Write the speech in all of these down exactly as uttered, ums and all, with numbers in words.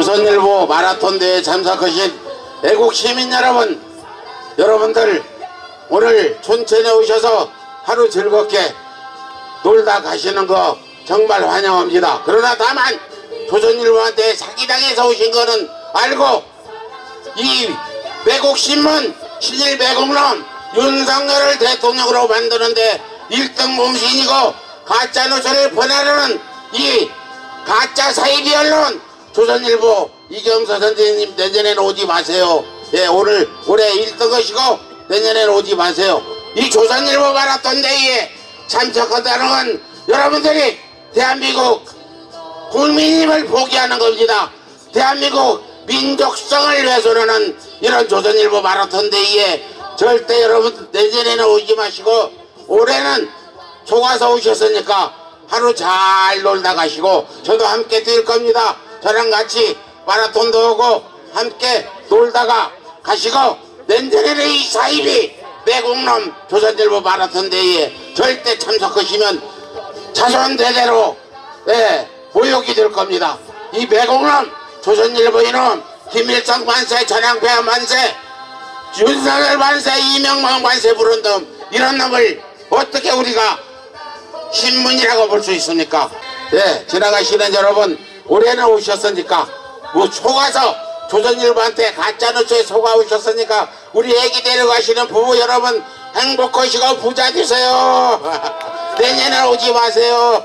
조선일보 마라톤 대회에 참석하신 애국 시민 여러분, 여러분들 오늘 촌천에 오셔서 하루 즐겁게 놀다 가시는 거 정말 환영합니다. 그러나 다만 조선일보한테 사기당해서 오신 거는 알고, 이 매국신문 신일 매국놈 윤석열을 대통령으로 만드는데 일 등 공신이고 가짜뉴스를 보내려는 이 가짜 사이비 언론 조선일보 이경서 선생님 내년에는 오지 마세요. 예, 오늘 올해 일 등 하시고 내년에는 오지 마세요. 이 조선일보 마라톤 대회에 참석한다는 건 여러분들이 대한민국 국민임을 포기하는 겁니다. 대한민국 민족성을 훼손하는 이런 조선일보 마라톤 대회에 절대 여러분 내년에는 오지 마시고, 올해는 속아서 오셨으니까 하루 잘 놀다 가시고, 저도 함께 뛸 겁니다. 저랑 같이 마라톤도 오고 함께 놀다가 가시고, 내년에는 이 사이비 매국놈 조선일보 마라톤 대회에 절대 참석하시면 자손 대대로 예, 모욕이 될 겁니다. 이 매국놈 조선일보 이놈 김일성 만세, 전향폐하 만세, 윤석열 만세, 이명박 만세 부른 놈, 이런 놈을 어떻게 우리가 신문이라고 볼 수 있습니까? 예, 지나가시는 여러분, 올해는 오셨으니까 뭐 속아서 조선일보한테 가짜뉴스에 속아 오셨으니까 우리 애기 데려가시는 부부 여러분 행복하시고 부자 되세요. 내년에 오지 마세요.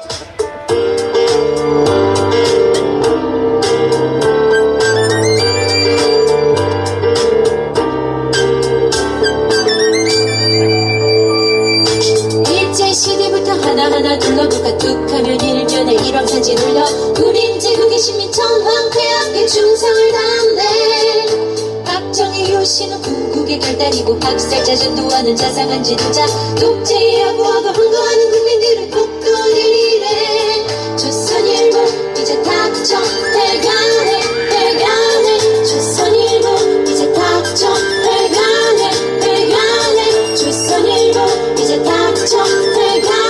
하나하나 둘러볼까 툭하면 일면에 일왕사진 올려 우린 제국의 시민 전황폐하께 충성을 다한대. 박정희 요시는 궁극의 결단이고 학살자 전도하는 자상한 지도자, 독재에 야구하고 항거하는 국민들은 복도리래. 조선일보 이제 닥쳐 해가네 해가네. 조선일보 이제 닥쳐 해가네 해가네. 조선일보 이제 닥쳐 해가네.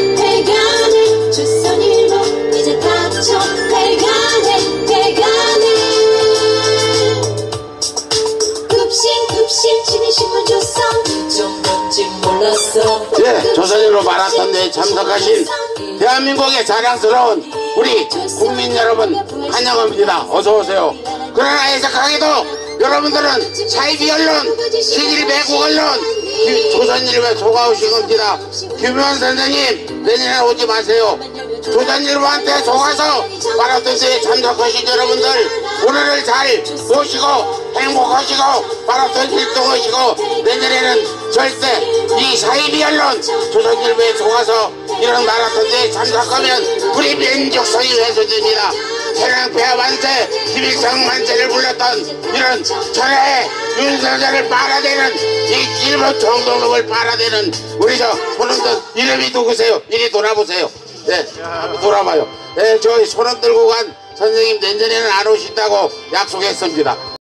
예, 조선일보 마라톤 대회에 참석하신 대한민국의 자랑스러운 우리 국민 여러분 환영합니다. 어서오세요. 그러나 애석하게도 여러분들은 사이비 언론, 신일 매국 언론, 조선일보에 속아오신 겁니다. 김효원 선생님 내년에 오지 마세요. 조선일보한테 속아서 마라톤 대회에 참석하신 여러분들 오늘을 잘 모시고 행복하시고 마라톤 일 등 하시고, 내년에는 절대 이 사이비 언론 조선일보에 속아서 이런 마라톤 대회에 참석하면 우리 민족성이 훼손됩니다. 전향폐하 만세, 김일성 만세를 불렀던 이런 천하의 윤석열을 빨아대는 이 일본 총독놈을 빨아대는 우리 저 손흔들 이름이 누구세요? 이리 돌아보세요. 네, 돌아봐요. 네, 저희 손흔 들고 간 선생님 내년에는 안 오신다고 약속했습니다.